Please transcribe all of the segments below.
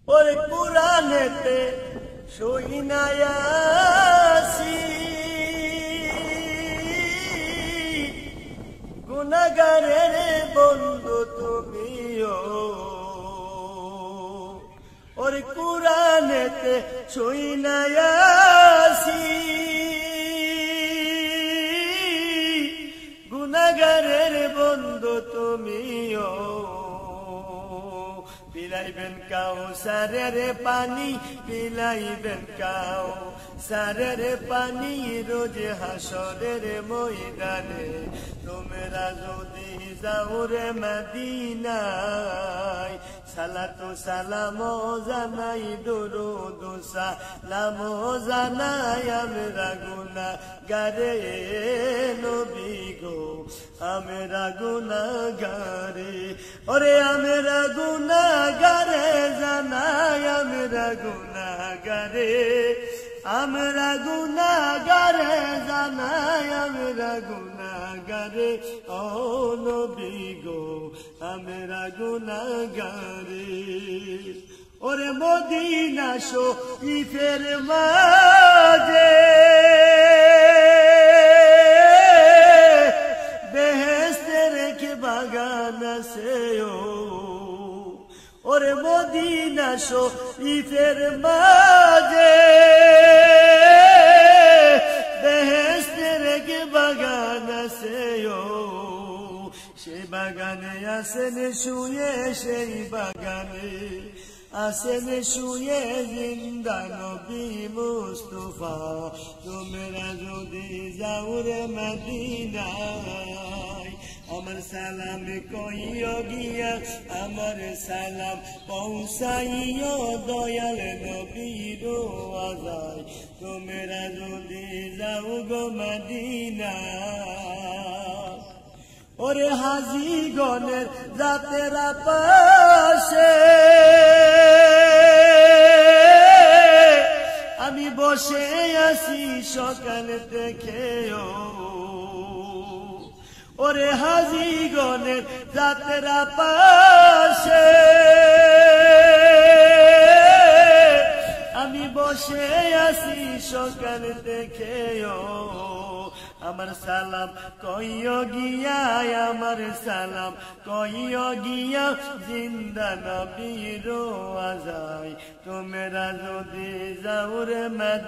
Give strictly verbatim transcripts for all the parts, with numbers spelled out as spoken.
ওরে কুরআনেতে শুনায়াছি গুনাহগারের বন্ধু তুমিও ওরে কুরআনেতে শুনায়াছি গুনাহগারের বন্ধু তুমিও পিলাইবেন কাউসারের পানি পিলাইবেন কাউসারের পানি রোজ হাসরের ময়দানে তোমরা যদি যাও রে মদিনায় সালাতু সালাম জানাই দুরূদ সালাম জানাই আমরা গুনাহগারে নবী গো আমরা গুনাহগারে ওরে আমরা গুনাহগারে জানাই আমরা গুনাহগারে আমরা গুনাহগারে জানাই আমরা গুনাহগারে ও নবী গো আমরা গুনাহগারে ওরে মদিনা শরীফের মাঝে বেহেশতের এক বাগান আছে ও ওরে মদিনা শরীফের মাঝে বেহেশতের এক বাগান আছে ও সেই বাগানে আসেন শুয়ে সেই বাগানে আসেন শুয়ে জিন্দা নবী মুস্তাফা তোমরা যদি যাও রে মদিনায় আমার সালাম কইও গিয়া আমার সালাম পৌঁছাইও দয়াল নবীর আজায় তোমরা যদি যাও গো মদিনায় ওরে হাজি গণের রাতেরা পাশে আমি বসে আছি সকাল থেকেও ওরে হাজি গণের রাতেরা পাশে আমি বসে আছি সকাল থেকেও আমার সালাম কইও গিয়া আমার সালাম কইও গিয়া জিন্দা নবীর আজায় তোমরা যদি যাও রে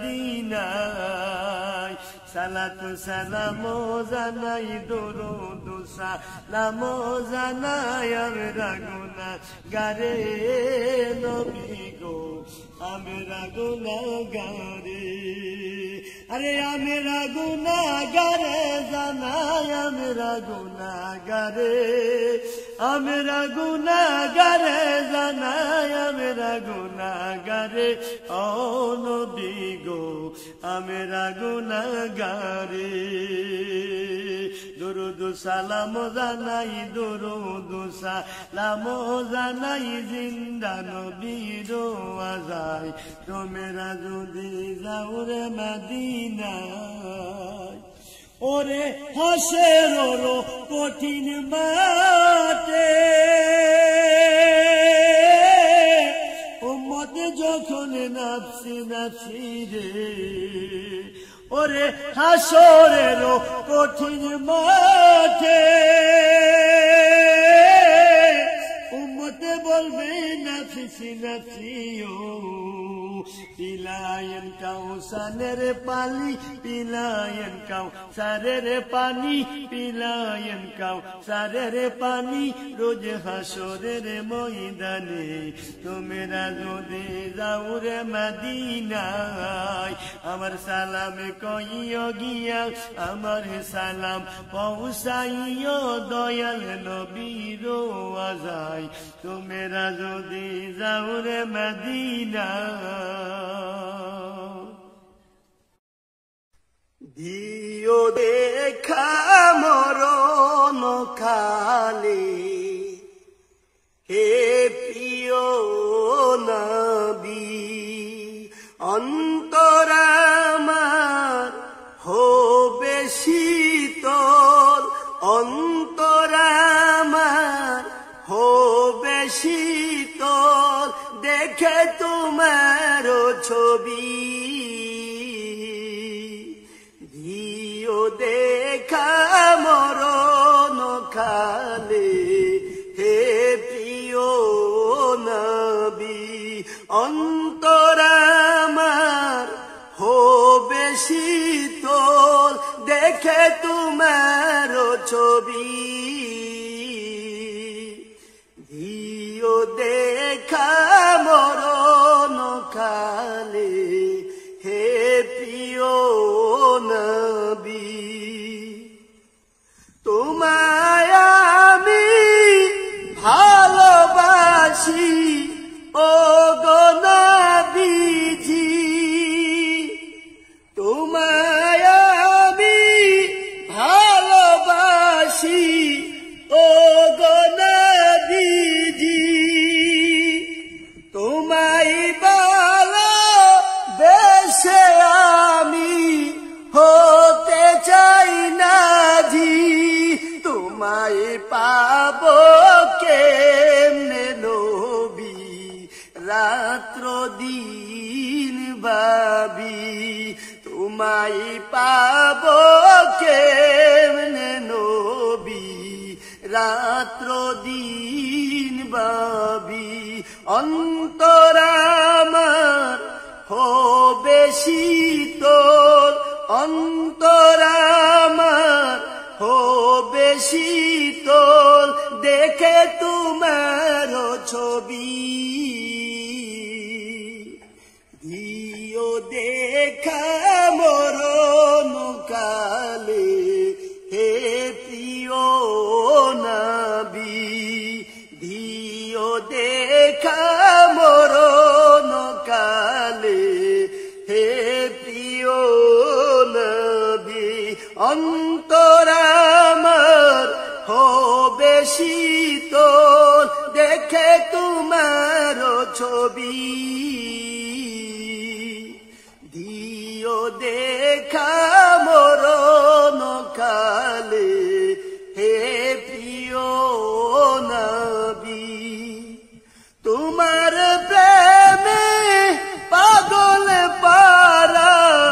মদিনায় সালাতু সালাম জানাই দুরূদ সালাম জানাই আমরা গুনাহগারে নবী গো আমরা গুনাহগারে আরে আমরা গুনাহগারে জানাই আমরা গুনাহগারে আমরা গুনাহগারে জানাই আমরা গুনাহগারে ও নবী গো আমরা গুনাহগারে দুরূদ সালাম জানাই দুরূদ সালাম জানাই জিন্দা নবীর আজায় তোমরা যদি যাও রে মদিনায় ওরে হাসরের কঠিন মাঠে উম্মত যখন নাফসি নাফসি রে ওরে হাসরের কঠিন মাঠে উম্মত বলবে নাফসি নাফসি ও পিলায়েন কাউসারের পানি পিলায়েন কাউসারের পানি পিলায়েন কাউসারের পানি রোজ হাসরের ময়দানে তোমরা যদি যাও রে মদিনায় আমার সালাম কইও গিয়া আমার সালাম পৌঁছাইও দয়াল নবীর আজায় তোমরা যদি যাও রে মদিনায় দিও দেখা মরণ খালি হে প্রিয় নবী অন্তর আমার হবে শীতল অন্তর আমার হবে শীতল দেখে তোমার ছবি দিও দেখা মরণ কালে হে প্রিয় নবী অন্তর আমার হবে শীতল দেখে তোমার ছবি দিও দেখা মরণ কালে হে প্রিয় নবী তোমায় আমি ভালোবাসি ও গো নবীজি তোমায় আমি ভালোবাসি ও গো নবীজি তোমায় ভালোবেসে আমি হতে চাই না জি তোমায় পাবো কেমনে নবী রাত্র দিন ভাবি তোমায় পাবো কেমনে নবী রাত্র দিন ভাবি অন্তর আমার হবে শীতল অন্তর আমার হবে শীতল দেখে তোমার ছবি দিও দেখা মরণ কালে হে প্রিয় নবী দিও দেখা মরণ কালে হে প্রিয় নবী অন্তর আমার হবে শীতল দেখে তোমার ছবি দিও দেখা মরণ কালে হে প্রিয় নবী তোমার প্রেমে পাগল পারা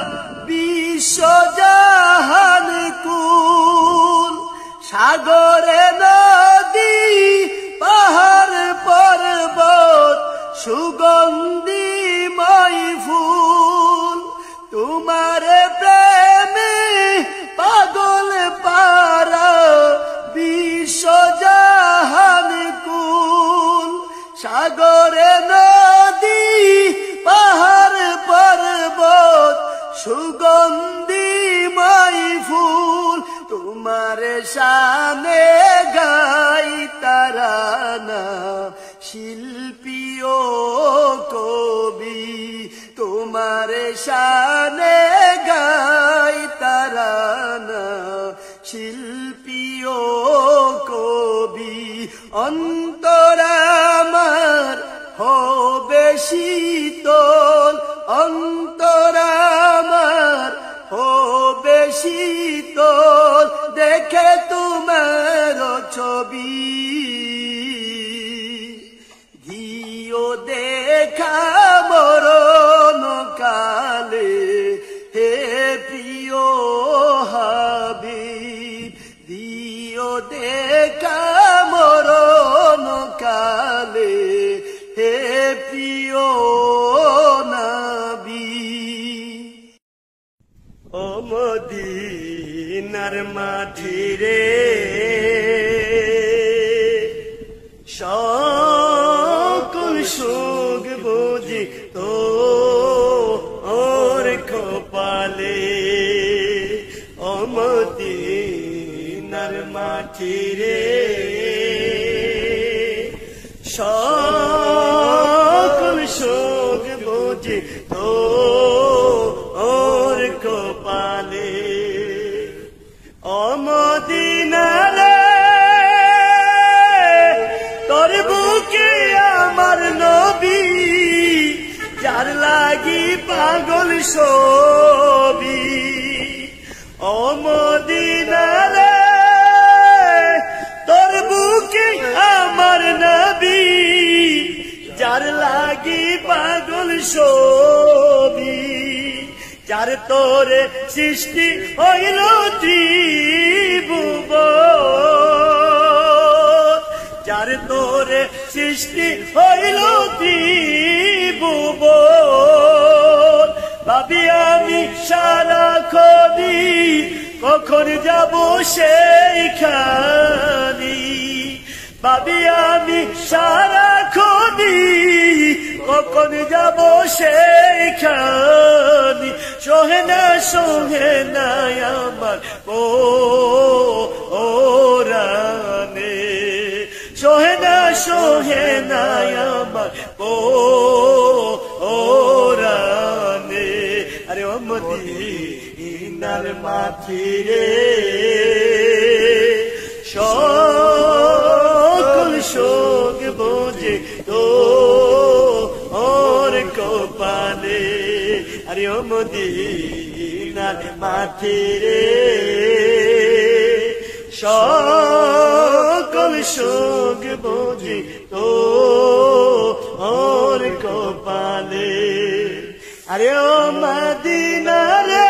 বিশ্বজাহান কুল সাগরে নদী পাহাড় পর্বত সুগন্ধিময় ফুল তোমার প্রেমে পাগল পারা বিশ্বজাহান কুল সাগরে নদী পাহাড় পর্বত সুগন্ধিময় ফুল তোমার শানে গাই তারানা শিল্পী ও কবি তোমার শানে গাই তারানা শিল্পী ও কবি অন্তর আমার হবে শীতল অন্তর আমার হবে শীতল দেখে তোমার ছবি দিও দেখা মরণ কালে হে প্রিয় হাবিব দিও দেখা মরণ কালে হে প্রিয় নবী ও মদিনার মাটি রে সকল সুখ বুঝি তো ওর কপালে ও মদিনার মাটি রে সকল সুখ বুঝি তো ওর কপালে ও মদিনারে তোর বুকে আমার নবী যার লাগি পাগল সবি ও মদিনারে তোর বুকে আমার নবী যার লাগি পাগল সবি, যার তোরে সৃষ্টি হইল ত্রিভুবন, যার তোরে সৃষ্টি হইল ত্রিভুবন। ভাবি আমি সারাক্ষণি কখন যাব সেইখানি, ভাবি আমি সারাক্ষণি কখন যাব সেইখানি। সোহে না সোহে না আমার পরানে, সোহে না সোহে না আমার পরানে। আরে ও মদিনার মাটি রে, সকল শোক বোঝে তো ওর কপালে। আরে ও মদিনার মাটি রে, সকল শোক বোঝে তো ওর কপালে। আরে ও মদিনা রে,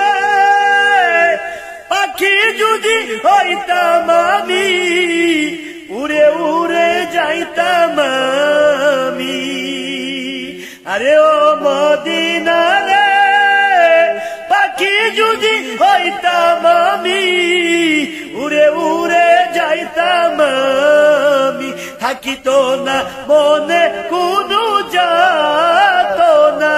পাখি যদি হইতাম আমি, উড়ে উড়ে যাইতাম আমি। আরে ও মদিনা রে, পাখি যদি হইতাম আমি, উড়ে উড়ে যাইতাম আমি। থাকিত না মনে কোনো যাত না,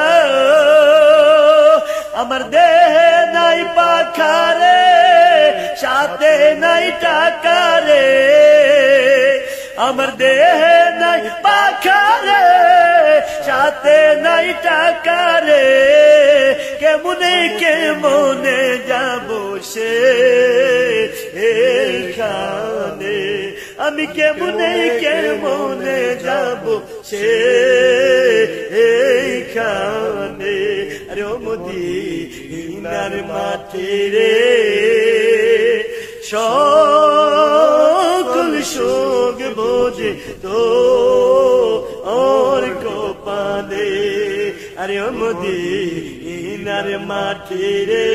আমার দেহে নাই পাখারে, সাথে নাই টাকারে। আমার দেহে নাই পাখারে, সাথে নাই টাকারে। কেমনে কেমনে যাব সে এইখানে, আমি কেমনে কেমনে যাব সে এইখানে। আরে ও মদিনার মাটি রে, সকল শোক বোঝে তো ওর কপালে। আরে ও মদিনার মাটি রে,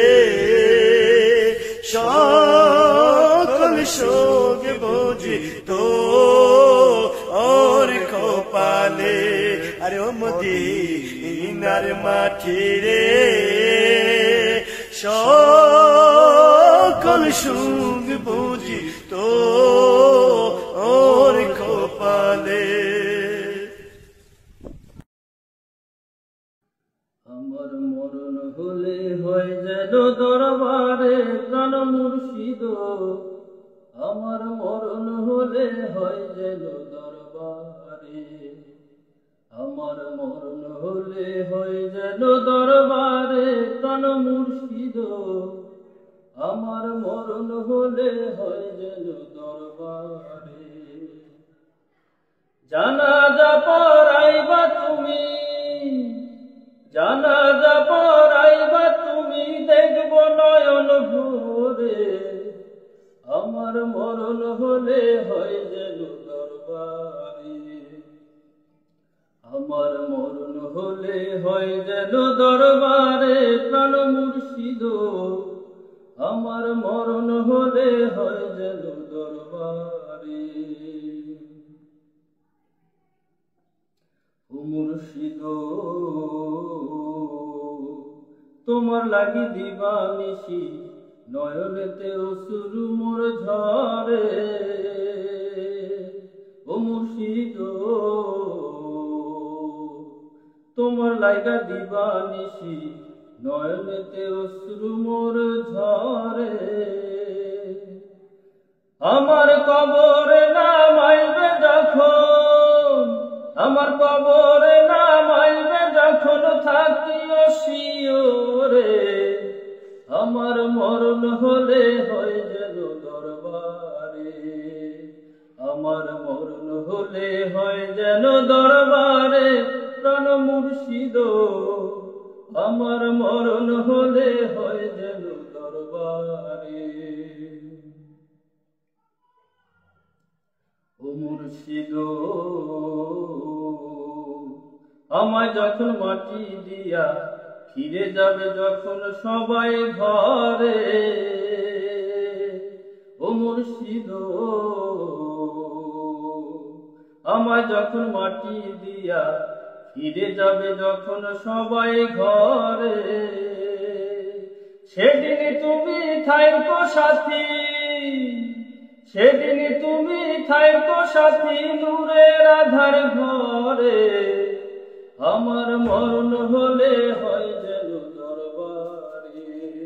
সকল শোক বোঝে তো ওর কপালে। আরে ও মদিনার মাটি রে, সকল সুখ বুঝি তো ওর কপালে। আমার মরণ হলে হয় যেন দরবারে প্রাণ মুর্শিদ, আমার মরণ হলে হয় যেন দরবারে, আমার মরণ হলে হয় যেন দরবারে প্রাণ মুর্শিদ, আমার মরণ হলে হয় যেন দরবারে। জানাজা পড়াইবা তুমি, জানাজা পড়াইবা তুমি, দেখব নয়ন ভরে, আমার মরণ হলে হয় যেন দরবারে, আমার মরণ হলে হয় যেন দরবারে প্রাণ মুর্শিদ, আমার মরণ হলে হয় যেন দরবারে। ও মুর্শিদ তোমার লাগি দিবানিশি, নয়নেতে অশ্রু মোর ঝরে। ও মুর্শিদ তোমার লাইগা দিবানিশি, নয়নেতে অশ্রু মোর ঝরে। আমার কবরে নামাইবে যখন, আমার কবরে নামাইবে যখন, থাকিও শিওরে, আমার মরণ হলে হয় যেন দরবারে, আমার মরণ হলে হয় যেন দরবারে প্রাণ মুর্শিদ, আমার মরণ হলে হয় যেন দরবারে। ও মুর্শিদ আমায় যখন মাটি দিয়া ফিরে যাবে যখন সবাই ঘরে, ও মুর্শিদ আমায় যখন মাটি দিয়া ফিরে যাবে যখন সবাই ঘরে, সেদিন তুমি থাইকো সাথী, সেদিন তুমি থাইকো সাথী নূরের আধার ঘরে। আমার মরণ হলে হয় যেন দরবারে,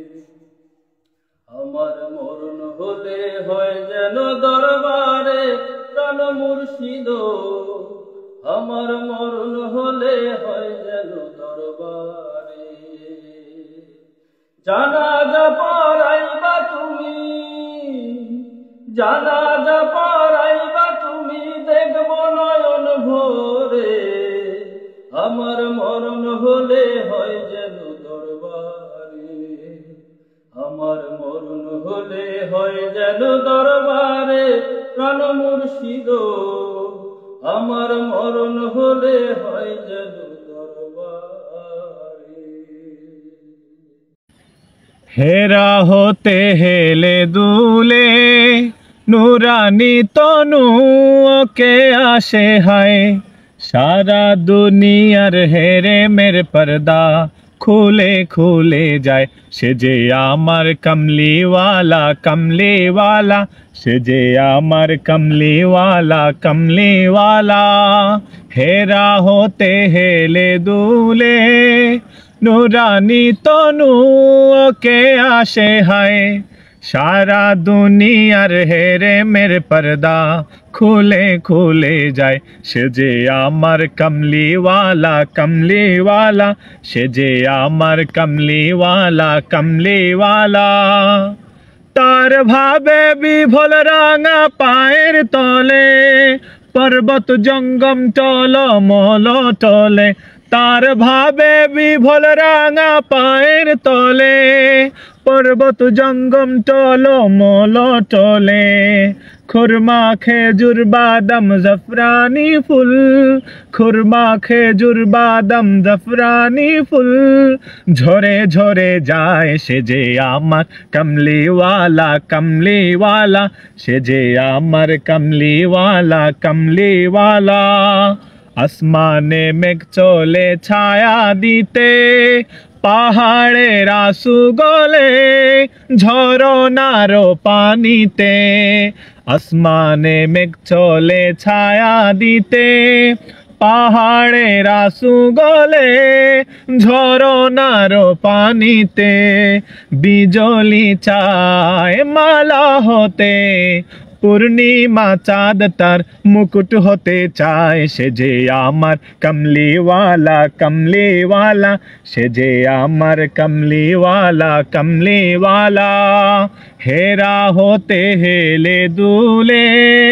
আমার মরণ হলে হয় যেন দরবারে, প্রাণ মুর্শিদ আমার মরণ হলে হয় যেন দরবারে। জানাজা পড়াইবা তুমি, জানাজা পড়াইবা তুমি, দেখব নয়ন ভরে। আমার মরণ হলে হয় যেন দরবারে, আমার মরণ হলে হয় যেন দরবারে, প্রাণ মুর্শিদ আমার মরণ হলে হয় যেন দরবারে। হেরা হতে হেলে দুলে নুরানি তনু ওকে আসে হায়, সারা দুনিয়ার হেরে মের পর্দা খুলে খুলে যায়। সে যে আমার কমলিওয়ালা কমলিওয়ালা, সে যে আমার কমলিওয়ালা কমলিওয়ালা। হেরা হতে হেলে দুলে নুরানি তনু ওকে আসে হায়, সারা দুনিয়ার হেরে মের পর্দা খুলে খুলে যায়। সে যে আমার কমলিওয়ালা কমলিওয়ালা, সে যে আমার কমলিওয়ালা কমলিওয়ালা। তার ভাবে বিভোল রাঙা পায়ের তলে, পর্বত জঙ্গম টল মল টলে। তার ভাবে বিভোল রাঙা পায়ের তলে, পর্বত জঙ্গম টল মল টলে। খুরমা খেজুর বাদাম জাফরানি ফুল, খুরমা খেজুর বাদাম জাফরানি ফুল, ঝরে ঝরে যায়। সে যে আমার কমলিওয়ালা কমলিওয়ালা, সে যে আমার কমলিওয়ালা কমলিওয়ালা। আসমানে মেঘ চলে ছায়া দিতে, পাহাড়ের আঁসু গলে ঝরনার পানিতে। আসমানে মেঘ চলে ছায়া দিতে, পাহাড়ের আঁসু গলে ঝরনার পানিতে। বিজলি চায় মালা হতে, পূর্ণিমা চাঁদ তার মুকুট হতে চায়। সে যে আমার কমলিওয়ালা কমলিওয়ালা, সে যে আমার কমলিওয়ালা কমলিওয়ালা। হেরা হতে হেলে দুলে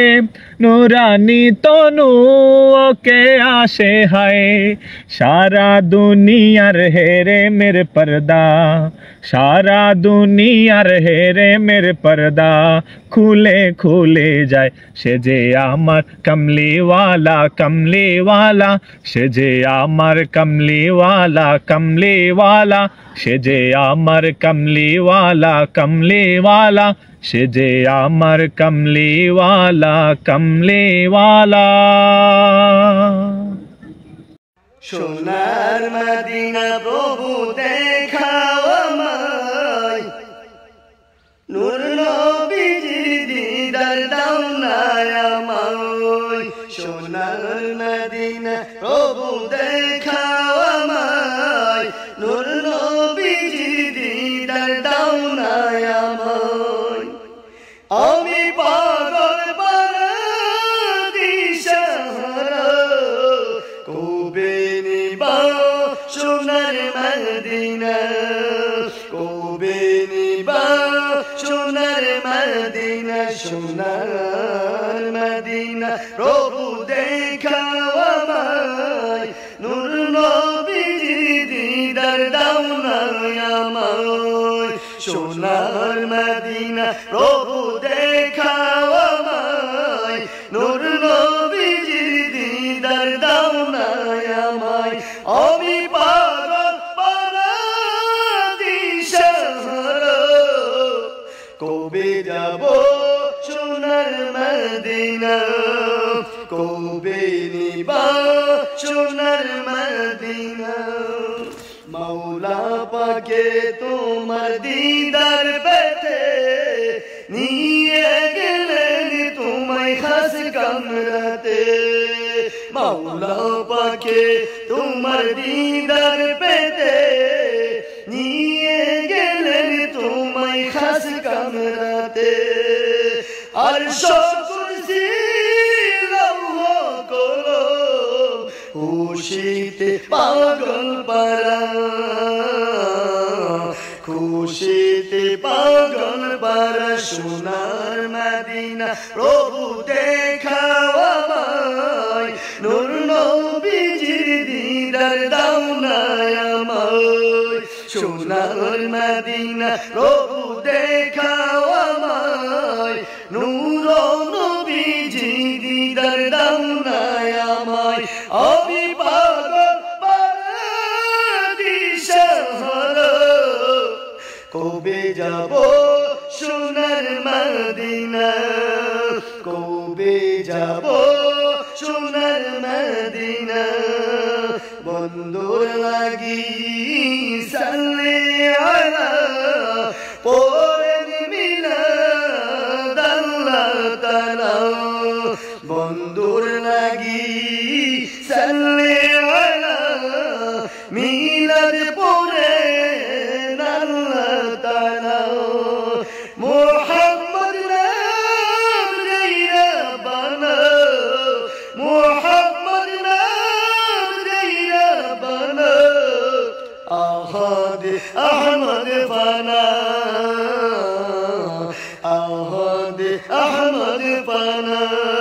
নুরানি তনু ওকে আসে হায়, সারা দুনিয়ার হেরে মের পর্দা, সারা দুনিয়ার হেরে মের পর্দা খুলে খুলে যায়। সে যে আমার কমলিওয়ালা কমলিওয়ালা, সে যে আমার কমলিওয়ালা কমলিওয়ালা, সে যে আমার কমলিওয়ালা কমলিওয়ালা, সে যে আমার কমলিওয়ালা কমলিওয়ালা। সোনার মদিনা প্রভু দেখাও আমায়, নূর নবীজির দিদার দাও না আমায়। সোনার মদিনা প্রভু দেখাও আমায়, নূর নবীজির দিদার দাও না আমায়। আমি পাগল পারাদিশারা, কবে নিবা সোনার মদিনা, কবে নিবা সোনার মদিনা। সোনার মদিনা প্রভু দেখাও আমায়, নূর নবীজির দিদার দাও না আমায়। সোনার মদিনা প্রভু দেখাও আমায়, নূর নবীজির দিদার দাও না আমায়। আমি পাগল পারাদিশাহারা কবে যাব সোনার মদিনা কবে নিবা সোনার মদিনা মৌলা পাকে তোমার দিদার পেতে নিয়ে গেলেন তোমায় খাস কামরাতে মৌলা পাকে তোমার দিদার পেতে নিয়ে গেলেন তোমায় খাস কামরাতে আর কুরসি লৌহ কলম খুশিতে পাগল পারা খুশিতে পাগল পারা সোনার মদিনা প্রভু দেখাও আমায় নূর নবীজির দিদার দাও না আমায় সোনার মদিনা প্রভু দেখাও আমায় নূর নবীজির দিদার দাও না আমায় আমি পাগল পারাদিশাহারা কবে যাব সোনার মদিনা কবে যাব সোনার মদিনা বন্ধুর লাগি সাল্লি আলা পড়েন মিলাদ আল্লাহ তাআলা বন্ধুর লাগি সাল্লি আলা মিলাদ পড়েন আল্লাহ তাআলা মুহাম্মদ নাম দেইরা বানা মুহাম্মদ নাম দেইরা বানা আহাদ আহমদ ফানা আহাদ আহমদ ফানা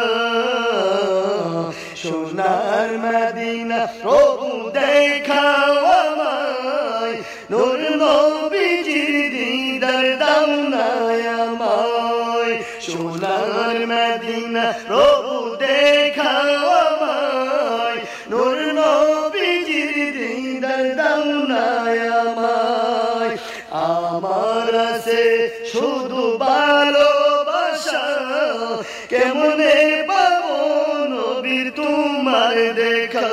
সোনার মদিনা প্রভু দেখাও আমায় নূর নবীজির দিদার দাও না আমায় সোনার মদিনা প্রভু দেখাও আমায় নূর নবীজির দিদার দাও না আমায় আমার আছে শুধু ভালোবাসা কেমনে পাবো নবীর তোমার দেখা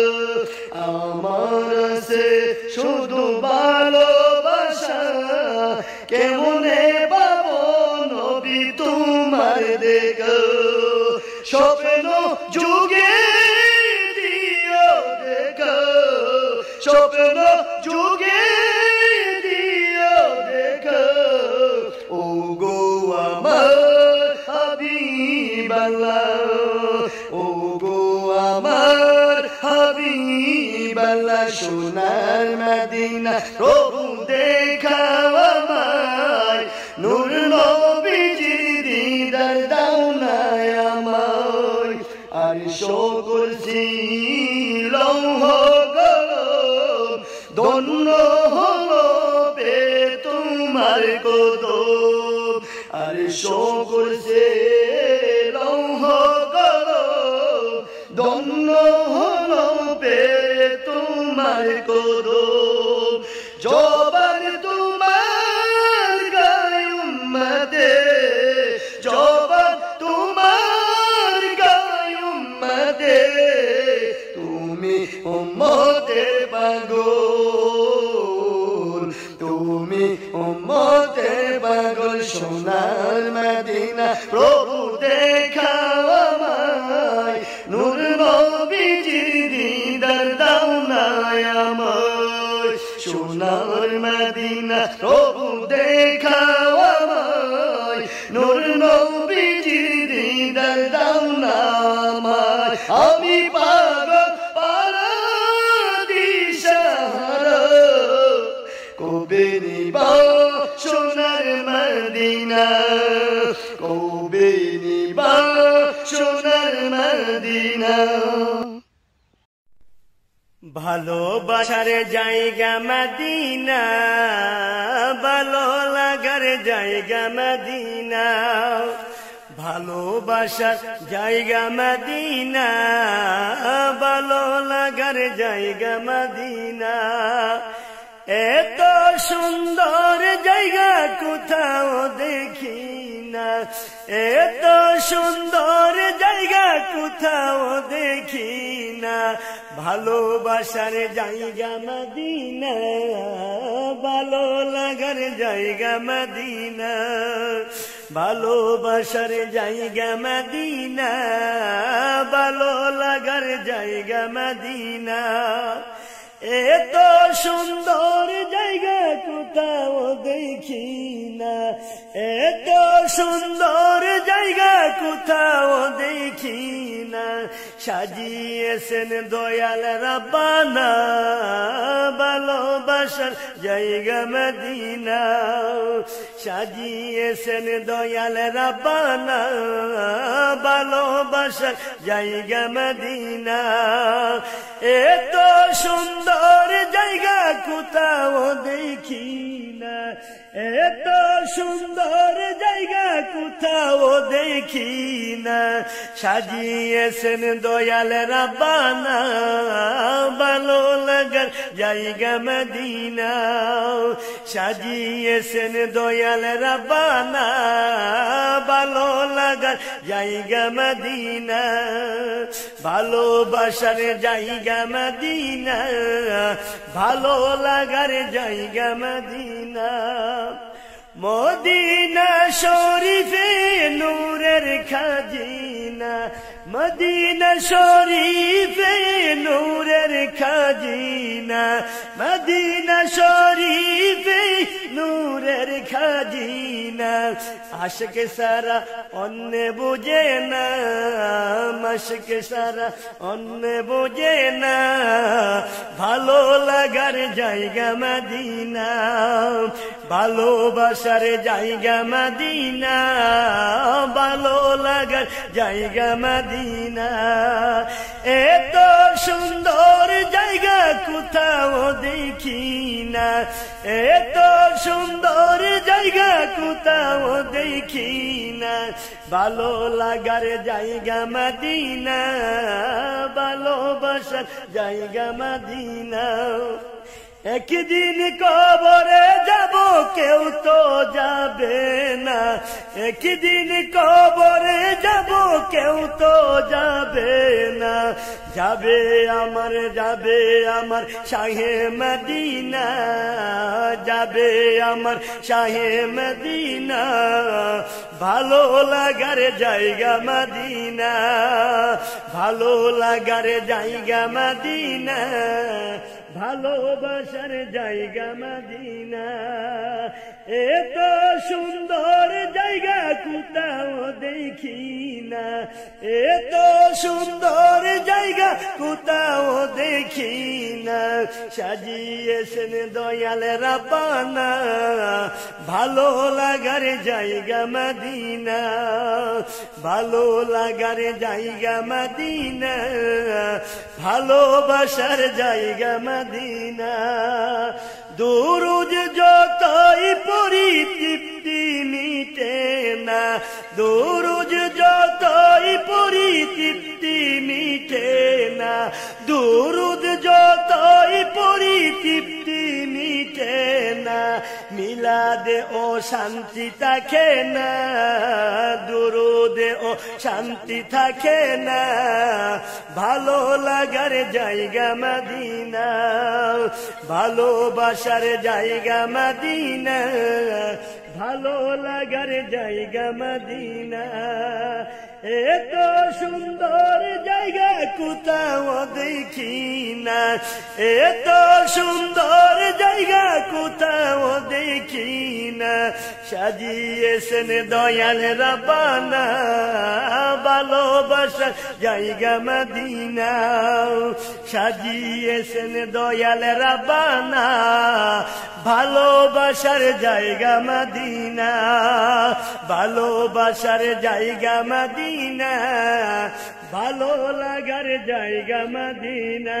আমার আছে শুধু ভালোবাসা কেমনে পাবো নবী তোমার দেখা স্বপ্ন যুগে দিও দেখা স্বপ্ন যুগে দিও দেখা ও গো আমার হাবিবাল্লাহ ও গো আমার হাবিবাল্লাহ সোনার মদিনা প্রভু দেখাও আমায় নূর নবীজির দিদার দাও না আমায় আর কুরসি লৌহ কলম ধন্য হলো বে তোমার কদম আর কুরসি লৌহ কলম ধন্য হলো বে তোমার কদম জবান তোমার গায়ে উম্মতে জবান তোমার গায়ে উম্মতে তুমি উম্মতের পাগল তুমি উম্মতের পাগল সোনার মদিনা প্রভু দেখাও আমায় নূর নবীজির দিদার দাও না আমায় সোনার মদিনা প্রভু দেখাও আমায় নূর নবীজির দিদার দাও না আমায় আমি পাগল পারাদিশাহারা কবে নিবা সোনার মদিনা কবে নিবা সোনার মদিনা ভালোবাসার জায়গা মদিনা ভালো লাগার জায়গা মদিনা ভালোবাসার জায়গা মদিনা, ভালো লাগার জায়গা মদিনা। এত সুন্দর জায়গা কোথাও দেখি না, এত সুন্দর জায়গা কোথাও দেখি না। ভালোবাসার জায়গা মদিনা, ভালো লাগার জায়গা মদিনা। ভালোবাসার জায়গা মদিনা, ভালো লাগার জায়গা মদিনা। এত সুন্দর জায়গা কোথাও দেখি না, এত সুন্দর জায়গা কোথাও দেখি না। সাজিয়েছেন দয়াল রাব্বানা, ভালোবাসার জায়গা মদিনা। সাজিয়েছেন দয়াল রাব্বানা, ভালোবাসার জায়গা মদিনা। এত সুন্দর জায়গা কোথাও দেখি না, এত সুন্দর জায়গা কোথাও দেখি না। সাজিয়েছেন দয়াল রাব্বানা, ভালো লাগার জায়গা মদিনা। সাজিয়েছেন দয়াল রাব্বানা, ভালো লাগার জায়গা মদিনা। ভালোবাসার জায়গা মদিনা, ভালো লাগার জায়গা মদিনা। মদিনা শরীফে নূরের খাজিনা, মদিনা শরীফে নূরের খাজিনা। মদিনা শরীফে নূরের খাজিনা। আশিক সারা অন্য বুঝে না, আশিক সারা অন্য বুঝে না। ভালো লাগার জায়গা মদিনা, ভালোবাসার জায়গা মদিনা, ভালো লাগার জায়গা মদিনা। এত সুন্দর জায়গা কোথাও দেখি না, এত সুন্দর জায়গা কোথাও দেখি না। ভালো লাগার জায়গা মদিনা, ভালোবাসার জায়গা মদিনা। একদিন কবরে যাব কেউ তো যাবে না, একদিন কবরে যাব কেউ তো যাবে না। যাবে আমার, যাবে আমার শাহে মদিনা, যাবে আমার শাহে মদিনা। ভালো লাগার জায়গা মদিনা, ভালো লাগার জায়গা মদিনা। ভালোবাসার জায়গা মদিনা। এত সুন্দর জায়গা কোথাও দেখি না, এত সুন্দর জায়গা কোথাও দেখি না। সাজিয়েছেন দয়াল রাব্বানা, ভালো লাগার জায়গা মদিনা, ভালো লাগার জায়গা মদিনা। ভালোবাসার জায়গা মদিনা। দুরুদ যতই পড়ি তৃপ্তি মিটে না, দুরুদ যতই পড়ি তৃপ্তি মিটে না। দুরুদ যতই পড়ি তৃপ্তি মিটে না। মিলাদে ও শান্তি থাকে না, দুরুদে ও শান্তি থাকে না। ভালো লাগার জায়গা মদিনা, ভালোবাসার জায়গা মদিনা, ভালো লাগার জায়গা মদিনা। এত সুন্দর জায়গা কোথাও দেখি না, এত সুন্দর জায়গা কোথাও দেখি না। সাজিয়েছেন দয়াল রাব্বানা, ভালোবাসার জায়গা মদিনা। সাজিয়েছেন দয়াল রাব্বানা, ভালোবাসার জায়গা মদিনা, ভালোবাসার জায়গা মদিনা, ভালো লাগার জায়গা মদিনা,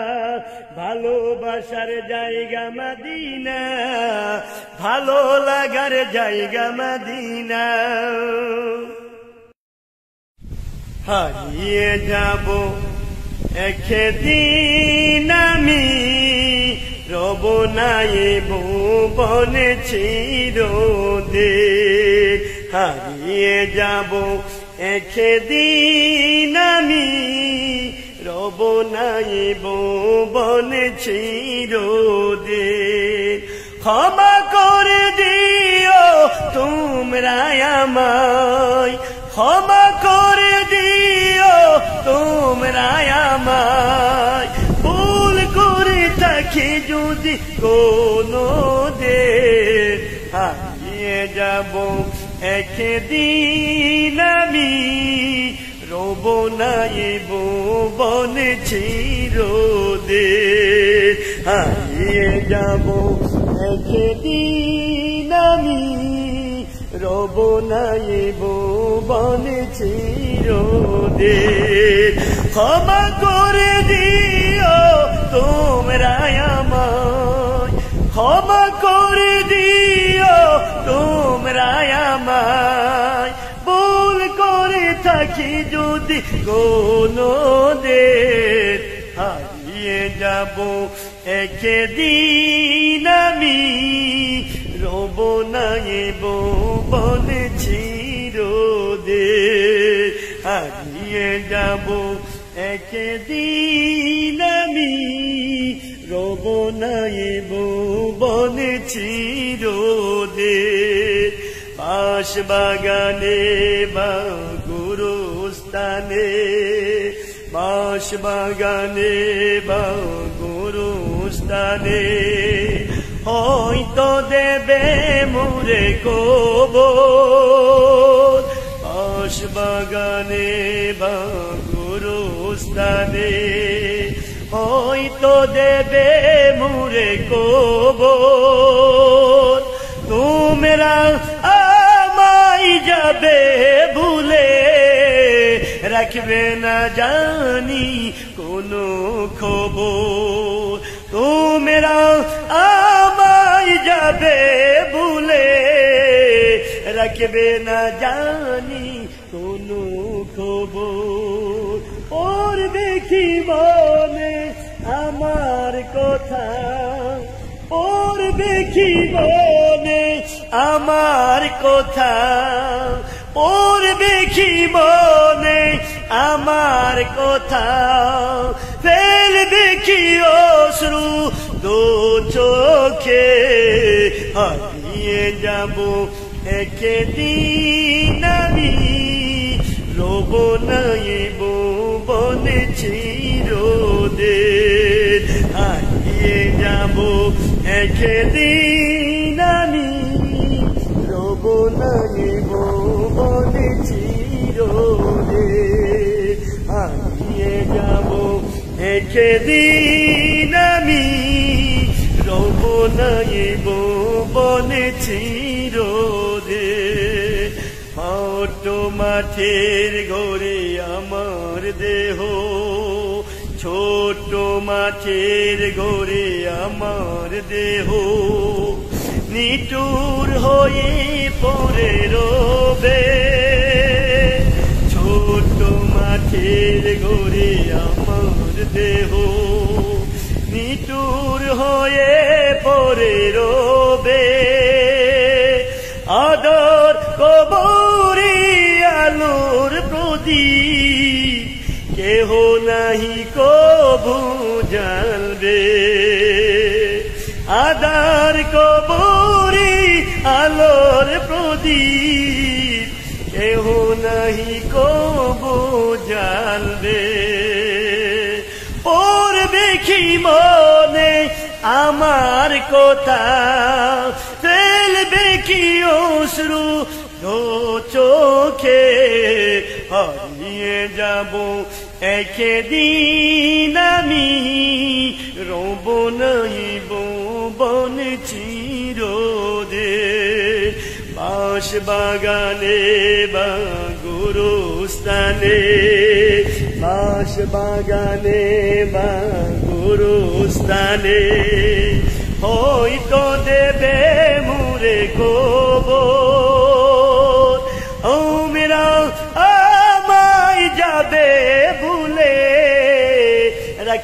ভালোবাসার জায়গা মদিনা, ভালো লাগার জায়গা মদিনা। হারিয়ে যাব একদিন আমি, রব নাই ভুবনে চিরদিন। হারিয়ে যাব একদিন আমি, রব নাই ভুবনে চিরদিন। ক্ষমা করে দিও তোমরা আমায়, ক্ষমা করে দিও তোমরা আমায়, ভুল করে থাকি যদি কোনো দিন। হারিয়ে যাব একদিন আমি, রব নাই ভুবনে চিরদিন। হারিয়ে যাব একদিন আমি, রব নাই ভুবনে চিরদিন। ক্ষমা করে দিও তোমরা আমায়, ক্ষমা করে দিও তোমরা আমায়, ভুল করে থাকি যদি কোনো দিন। হারিয়ে যাব একদিন আমি, রব নাই ভুবনে চিরদিন। হারিয়ে যাব একদিন আমি, রব নাই ভুবনে চিরদিন। বাঁশ বাগানে বা গুরুস্থানে, বাঁশ বাগানে বা গুরুস্থানে, হয়তো দেবে মোরে কবর। বাঁশ বাগানে বা গুরুস্থানে, হয়তো দেবে মোরে কবর। তোমরা আমায় যাবে ভুলে, রাখবে না জানি কোনো খবর। তোমরা আমায় যাবে ভুলে, রাখবে না জানি কোনো খবর। ওর দেখি মনে আমার কথা, ওর দেখি মনে আমার কথা, ওর দেখি মনে আমার কথা। ফেলবে কি অশ্রু দু চোখে, হারিয়ে যাব একদিন আমি, রব নাই ভুবনে চিরদিন। হারিয়ে যাব একদিন আমি, রব নাই ভুবনে চিরদিন। হারিয়ে যাব একদিন আমি, রব নাই ভুবনে চিরদিন। ছোট মাঠের ঘরে আমার দেহ, ছোট মাঠের ঘরে আমার দেহ, নিটুর হয়ে পড়ে রবে। ছোট মাঠের ঘরে আমার দেহ, নিটুর হয়ে পড়ে রবে। আদর কবরে আলোর প্রদীপ, কেহ নাহি কবু জ্বালবে। আদার কবরে আলোর প্রদীপ, কেহ নাহি কবু জ্বালবে। পড়বে কি মনে আমার কথা, ফেলবে কি অশ্রু দু চোখে। হারিয়ে যাব একদিন আমি, রব নাই ভুবনে চিরদিন। বাঁশ বাগানে বা গুরুস্থানে, বাঁশ বাগানে বা গুরুস্থানে, হয়তো দেবে মোরে কবর। তোমরা আমায় যাবে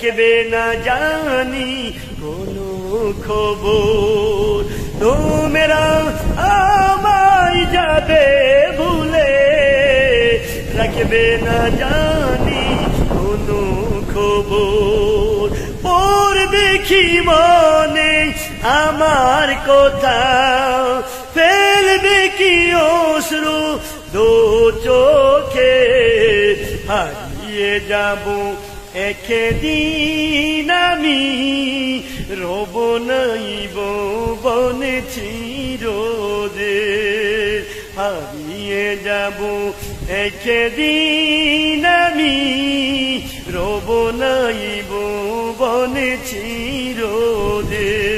রাখবে না জানি কোনো খবর, তোমরা আমায় যাবে ভুলে, রাখবে না জানি কোনো খবর। পড়বে কি মনে আমার কথা, ফেলবে কি অশ্রু দু চোখে, হারিয়ে যাব একদিন আমি, রব নাইব বনে চিরদিন, হারিয়ে যাব একদিন আমি, রব নাইব বনে চিরদিন।